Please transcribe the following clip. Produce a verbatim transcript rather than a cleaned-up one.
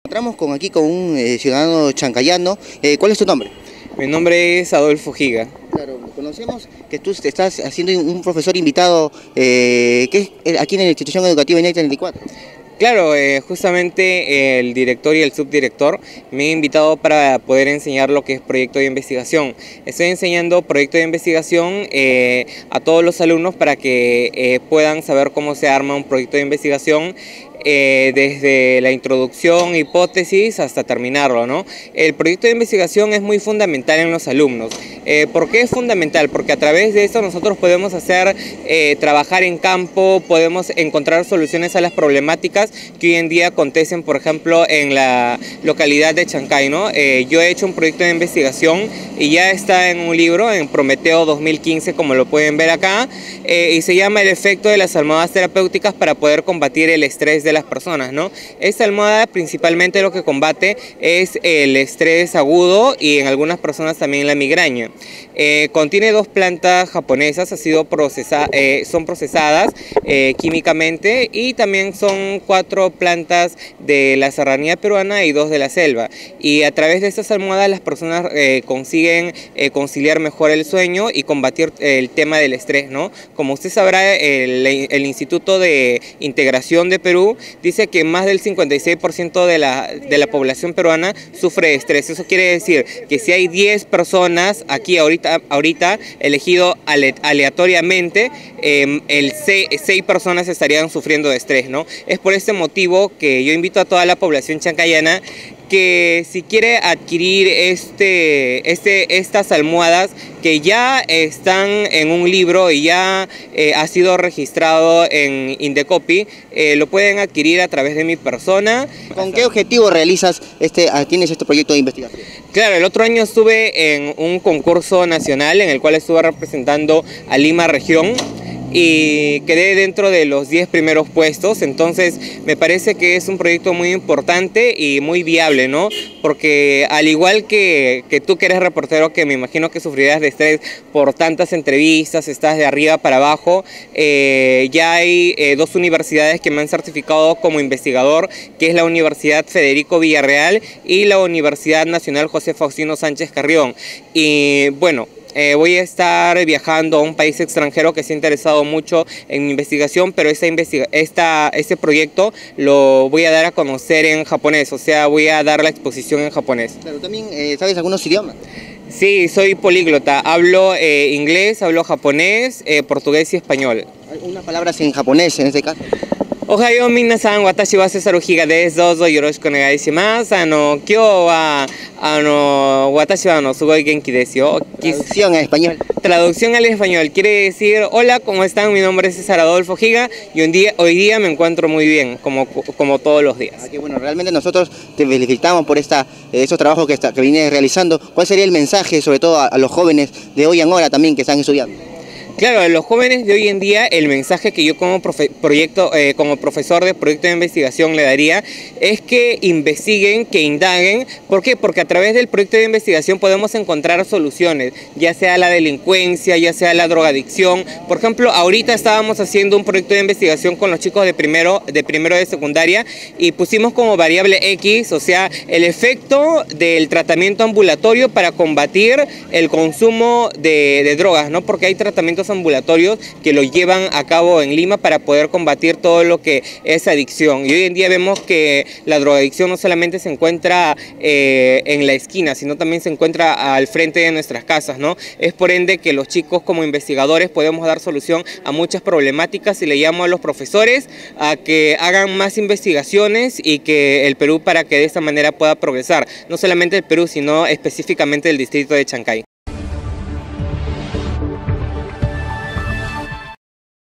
Entramos con aquí con un eh, ciudadano chancayano. Eh, ¿Cuál es tu nombre? Mi nombre es Adolfo Giga. Claro, conocemos que tú estás haciendo un profesor invitado eh, que es aquí en la institución educativa INEC treinta y cuatro. Claro, eh, justamente el director y el subdirector me han invitado para poder enseñar lo que es proyecto de investigación. Estoy enseñando proyecto de investigación eh, a todos los alumnos para que eh, puedan saber cómo se arma un proyecto de investigación eh, desde la introducción, hipótesis, hasta terminarlo, ¿no? El proyecto de investigación es muy fundamental en los alumnos. Eh, ¿Por qué es fundamental? Porque a través de eso nosotros podemos hacer, eh, trabajar en campo, podemos encontrar soluciones a las problemáticas que hoy en día acontecen, por ejemplo, en la localidad de Chancay, ¿no? Eh, yo he hecho un proyecto de investigación y ya está en un libro, en Prometeo dos mil quince, como lo pueden ver acá, eh, y se llama El efecto de las almohadas terapéuticas para poder combatir el estrés de las personas, ¿no? Esta almohada principalmente lo que combate es el estrés agudo y en algunas personas también la migraña. Eh, contiene dos plantas japonesas, ha sido procesa, eh, son procesadas eh, químicamente, y también son cuatro plantas de la serranía peruana y dos de la selva. Y a través de estas almohadas las personas eh, consiguen eh, conciliar mejor el sueño y combatir el tema del estrés, ¿no? Como usted sabrá, el, el Instituto de Integración de Perú dice que más del cincuenta y seis por ciento de la, de la población peruana sufre de estrés. Eso quiere decir que si hay diez personas aquí ahorita, ahorita elegido ale, aleatoriamente, eh, el seis personas estarían sufriendo de estrés, ¿no? Es por este motivo que yo invito a toda la población chancayana que si quiere adquirir este, este, estas almohadas que ya están en un libro y ya eh, ha sido registrado en Indecopi, eh, lo pueden adquirir a través de mi persona. ¿Con qué objetivo realizas este, tienes este proyecto de investigación? Claro, el otro año estuve en un concurso nacional en el cual estuve representando a Lima Región y quedé dentro de los diez primeros puestos. Entonces me parece que es un proyecto muy importante y muy viable, ¿no? Porque al igual que, que tú que eres reportero, que me imagino que sufrirás de estrés por tantas entrevistas, estás de arriba para abajo, eh, ya hay eh, dos universidades que me han certificado como investigador, que es la Universidad Federico Villarreal y la Universidad Nacional José Faustino Sánchez Carrión. Y bueno, Eh, voy a estar viajando a un país extranjero que se ha interesado mucho en mi investigación, pero esta investiga esta, este proyecto lo voy a dar a conocer en japonés, o sea, voy a dar la exposición en japonés. Claro, también eh, ¿sabes algunos idiomas? Sí, soy políglota, hablo eh, inglés, hablo japonés, eh, portugués y español. Unas palabras en japonés en este caso. Ohayo minasan, watashi wa César Giga desu, dozo yoroshiku onegai shimasu. Ano, kyou wa, ano, watashi wa ano, sugoi genki desu yo. Traducción en español. Traducción al español quiere decir: hola, ¿cómo están? Mi nombre es César Adolfo Giga y un día, hoy día me encuentro muy bien, como, como todos los días. Ah, que bueno, realmente nosotros te felicitamos por esta, eh, esos trabajos que, está, que vienes realizando. ¿Cuál sería el mensaje, sobre todo a, a los jóvenes de hoy en hora también que están estudiando? Claro, a los jóvenes de hoy en día el mensaje que yo como, profe proyecto, eh, como profesor de proyecto de investigación le daría es que investiguen, que indaguen. ¿Por qué? Porque a través del proyecto de investigación podemos encontrar soluciones, ya sea la delincuencia, ya sea la drogadicción. Por ejemplo, ahorita estábamos haciendo un proyecto de investigación con los chicos de primero de, primero de secundaria y pusimos como variable X, o sea, el efecto del tratamiento ambulatorio para combatir el consumo de, de drogas, ¿no? Porque hay tratamientos ambulatorios que lo llevan a cabo en Lima para poder combatir todo lo que es adicción. Y hoy en día vemos que la drogadicción no solamente se encuentra eh, en la esquina, sino también se encuentra al frente de nuestras casas, ¿no? Es por ende que los chicos como investigadores podemos dar solución a muchas problemáticas y le llamo a los profesores a que hagan más investigaciones y que el Perú, para que de esta manera pueda progresar, no solamente el Perú, sino específicamente el distrito de Chancay.